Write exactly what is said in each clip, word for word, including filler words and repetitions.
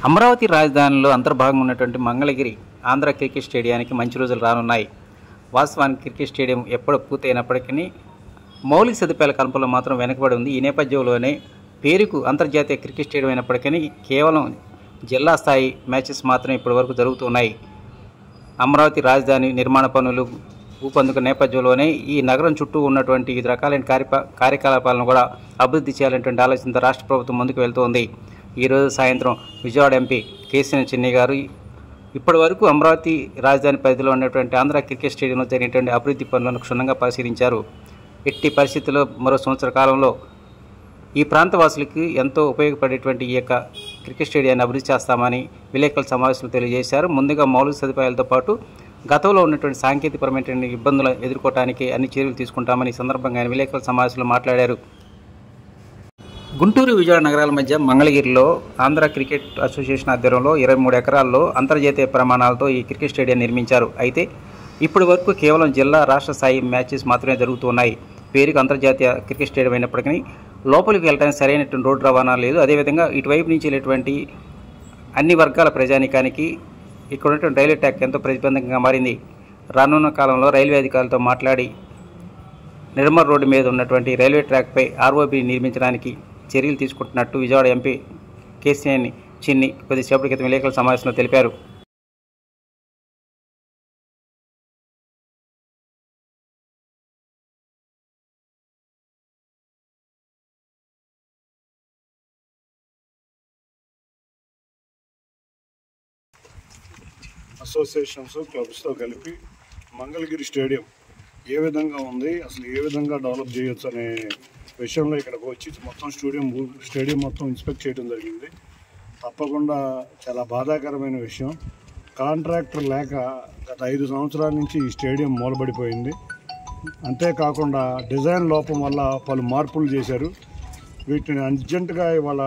అమరావతి రాజధానిలో అంతర్భాగంగా ఉన్నటువంటి మంగళగిరి ఆంధ్ర క్రికెట్ స్టేడియానికి మంచి రోజులు రానున్నాయి. వాస్తవానికి క్రికెట్ స్టేడియం ఎప్పుడు పూర్తయినప్పటికీ మౌలిక సదుపాయాల కల్పనలో మాత్రం వెనకబడి ఉంది. ఈ నేపథ్యంలోనే పేరుకు అంతర్జాతీయ క్రికెట్ స్టేడియం అయినప్పటికీ కేవలం జిల్లా స్థాయి మ్యాచెస్ మాత్రమే ఇప్పటివరకు జరుగుతున్నాయి. అమరావతి రాజధాని నిర్మాణ పనులు ఊపందుకున్న నేపథ్యంలోనే ఈ నగరం చుట్టూ ఉన్నటువంటి వివిధ రకాలైన కార్య కార్యకలాపాలను కూడా అభివృద్ధి చేయాలనేటువంటి ఆలోచనతో రాష్ట్ర ప్రభుత్వం ముందుకు వెళ్తోంది. ఈరోజు సాయంత్రం విజయవాడ ఎంపీ కేసీఆర్ చిన్ని గారు ఇప్పటి వరకు అమరావతి రాజధాని పరిధిలో ఉన్నటువంటి ఆంధ్ర క్రికెట్ స్టేడియంలో జరిగినటువంటి అభివృద్ధి పనులను క్షుణ్ణంగా పరిశీలించారు. ఎట్టి పరిస్థితుల్లో మరో సంవత్సర కాలంలో ఈ ప్రాంతవాసులకి ఎంతో ఉపయోగపడేటువంటి ఈ యొక్క క్రికెట్ స్టేడియాన్ని అభివృద్ధి చేస్తామని విలేకరుల సమావేశంలో తెలియజేశారు. ముందుగా మౌలిక సదుపాయాలతో పాటు గతంలో ఉన్నటువంటి సాంకేతికపరమైన ఇబ్బందులు ఎదుర్కోవడానికి అన్ని చర్యలు తీసుకుంటామని ఈ సందర్భంగా ఆయన విలేకరుల సమావేశంలో మాట్లాడారు. గుంటూరు విజయవాడ నగరాల మధ్య మంగళగిరిలో ఆంధ్ర క్రికెట్ అసోసియేషన్ ఆధ్వర్యంలో ఇరవై మూడు ఎకరాల్లో అంతర్జాతీయ ప్రమాణాలతో ఈ క్రికెట్ స్టేడియం నిర్మించారు. అయితే ఇప్పటి వరకు కేవలం జిల్లా రాష్ట్ర స్థాయి మ్యాచెస్ మాత్రమే జరుగుతున్నాయి. పేరుకు అంతర్జాతీయ క్రికెట్ స్టేడియం అయినప్పటికీ లోపలికి వెళ్ళడానికి సరైనటువంటి రోడ్డు రవాణా లేదు. అదేవిధంగా ఇటువైపు నుంచి వెళ్ళేటువంటి అన్ని వర్గాల ప్రజానికానికి ఇక్కడ ఉన్నటువంటి రైల్వే ట్రాక్ ఎంతో ప్రతిబంధకంగా మారింది. రానున్న కాలంలో రైల్వే అధికారులతో మాట్లాడి నిర్మల్ రోడ్డు మీద ఉన్నటువంటి రైల్వే ట్రాక్పై ఆర్ఓబి నిర్మించడానికి చర్యలు తీసుకుంటున్నట్టు విజయవాడ ఎంపీ కేసీఆర్ చిన్ని కొద్దిసేపటి క్రితం విలేకరుల సమావేశంలో తెలిపారు. అసోసియేషన్స్ క్లబ్స్తో కలిపి మంగళగిరి స్టేడియం ఏ విధంగా ఉంది, అసలు ఏ విధంగా డెవలప్ చేయొచ్చు అనే విషయంలో ఇక్కడికి వచ్చి మొత్తం స్టేడియం స్టేడియం మొత్తం ఇన్స్పెక్ట్ చేయడం జరిగింది. తప్పకుండా చాలా బాధాకరమైన విషయం. కాంట్రాక్టర్ లేక గత ఐదు సంవత్సరాల నుంచి ఈ స్టేడియం మూలబడిపోయింది. అంతేకాకుండా డిజైన్ లోపం వల్ల పలు మార్పులు చేశారు. వీటిని అర్జెంటుగా ఇవాళ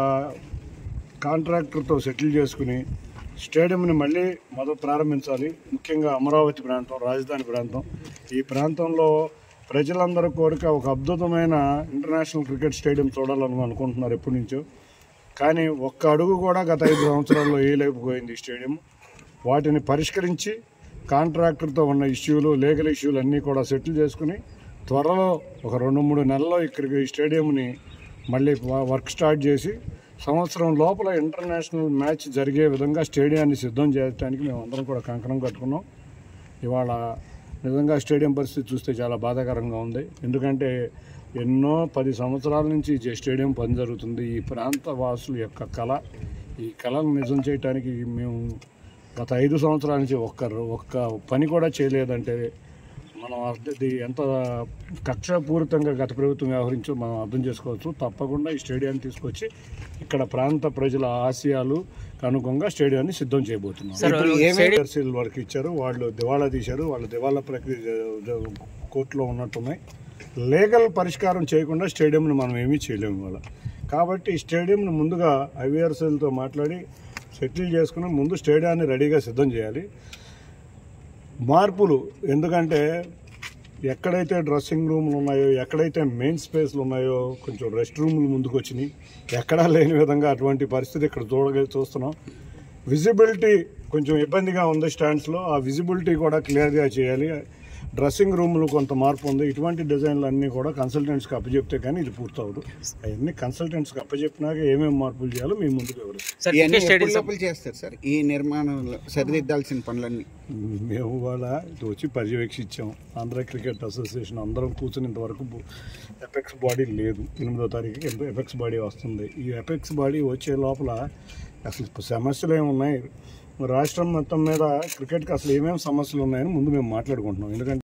కాంట్రాక్టర్తో సెటిల్ చేసుకుని స్టేడియంని మళ్ళీ మొదలు ప్రారంభించాలి. ముఖ్యంగా అమరావతి ప్రాంతం, రాజధాని ప్రాంతం, ఈ ప్రాంతంలో ప్రజలందరూ కోరిక ఒక అద్భుతమైన ఇంటర్నేషనల్ క్రికెట్ స్టేడియం చూడాలని అనుకుంటున్నారు ఎప్పటి నుంచో. కానీ ఒక్క అడుగు కూడా గత ఐదు సంవత్సరాల్లో వేయలేకపోయింది ఈ స్టేడియం. వాటిని పరిష్కరించి కాంట్రాక్టర్తో ఉన్న ఇష్యూలు, లీగల్ ఇష్యూలు అన్నీ కూడా సెటిల్ చేసుకుని త్వరలో ఒక రెండు మూడు నెలల్లో ఇక్కడికి ఈ స్టేడియంని మళ్ళీ వర్క్ స్టార్ట్ చేసి సంవత్సరం లోపల ఇంటర్నేషనల్ మ్యాచ్ జరిగే విధంగా స్టేడియాన్ని సిద్ధం చేయడానికి మేము అందరం కూడా కంకణం కట్టుకున్నాం. ఇవాళ నిజంగా స్టేడియం పరిస్థితి చూస్తే చాలా బాధాకరంగా ఉంది. ఎందుకంటే ఎన్నో పది సంవత్సరాల నుంచి ఈ స్టేడియం పని జరుగుతుంది. ఈ ప్రాంత వాసుల యొక్క కళ, ఈ కళను నిజం చేయడానికి మేము గత ఐదు సంవత్సరాల నుంచి ఒక్క ఒక్క పని కూడా చేయలేదంటే మనం అది ఎంత కక్షపూరితంగా గత ప్రభుత్వం వ్యవహరించో మనం అర్థం చేసుకోవచ్చు. తప్పకుండా ఈ స్టేడియాన్ని తీసుకొచ్చి ఇక్కడ ప్రాంత ప్రజల ఆశయాలు అనుగుణంగా స్టేడియాన్ని సిద్ధం చేయబోతున్నాం. ఏమేమి వరకు ఇచ్చారు, వాళ్ళు దివాళా తీశారు, వాళ్ళు దివాళా ప్రక్రియ కోర్టులో ఉన్నట్టున్నాయి. లీగల్ పరిష్కారం చేయకుండా స్టేడియంని మనం ఏమీ చేయలేము వాళ్ళ. కాబట్టి ఈ స్టేడియంని ముందుగా ఐవీఆర్సీలతో మాట్లాడి సెటిల్ చేసుకుని ముందు స్టేడియాన్ని రెడీగా సిద్ధం చేయాలి. మార్పులు ఎందుకంటే ఎక్కడైతే డ్రెస్సింగ్ రూమ్లు ఉన్నాయో, ఎక్కడైతే మెయిన్ స్పేస్లు ఉన్నాయో కొంచెం రెస్ట్ రూమ్లు ముందుకు వచ్చినాయి. ఎక్కడా లేని విధంగా అటువంటి పరిస్థితి ఇక్కడ చూడగ చూస్తున్నాం. విజిబిలిటీ కొంచెం ఇబ్బందిగా ఉంది స్టాండ్స్లో. ఆ విజిబిలిటీ కూడా క్లియర్గా చేయాలి. డ్రెస్సింగ్ రూమ్లు కొంత మార్పు ఉంది. ఇటువంటి డిజైన్లు అన్నీ కూడా కన్సల్టెంట్స్కి అప్పచెప్తే కానీ ఇది పూర్తవుదు. అవన్నీ కన్సల్టెంట్స్కి అప్పచెప్పినాక ఏమేమి మార్పులు చేయాలో మేము ముందుకు వివరిస్తాం. చేస్తారు సార్ ఈ నిర్మాణంలో సరిదిద్దాల్సిన పనులన్నీ మేము వాళ్ళ వచ్చి పర్యవేక్షించాం. ఆంధ్ర క్రికెట్ అసోసియేషన్ అందరం కూర్చుని ఇంతవరకు ఎపెక్స్ బాడీ లేదు. ఎనిమిదో తారీఖుకి ఎపెక్స్ బాడీ వస్తుంది. ఈ ఎపెక్స్ బాడీ వచ్చే లోపల అసలు సమస్యలు ఏమున్నాయి, రాష్ట్రం మొత్తం మీద క్రికెట్కి అసలు ఏమేమి సమస్యలు ఉన్నాయని ముందు మేము మాట్లాడుకుంటున్నాం. ఎందుకంటే